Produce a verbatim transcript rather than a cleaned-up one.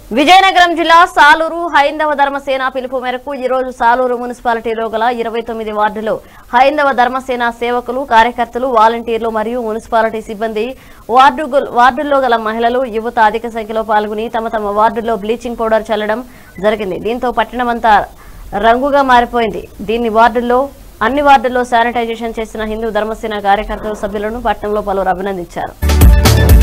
విజయనగరం జిల్లా సాలూరు హైందవ ధర్మసేన పిలుపు మేరకు ఈ రోజు సాలూరు మున్సిపాలిటీలో గల ఇరవై తొమ్మిది వార్డులో హైందవ ధర్మసేన సేవకులు కార్యకర్తలు వాలంటీర్లు మరియు మున్సిపాలిటీ సిబ్బంది వార్డు వార్డుల్లో గల మహిళలు యువత అధిక సంఖ్యలో పాల్గొని తమ తమ వార్డుల్లో బ్లీచింగ్ పౌడర్ చల్లడం జరిగింది। దీంతో పట్టణమంతా రంగుగా మారిపోయింది। దీన్ని వార్డుల్లో అన్ని వార్డుల్లో శానిటైజేషన్ చేసిన హిందూ ధర్మసేన కార్యకర్తలు సభ్యులను పట్టణంలో పలువురు అభినందించారు।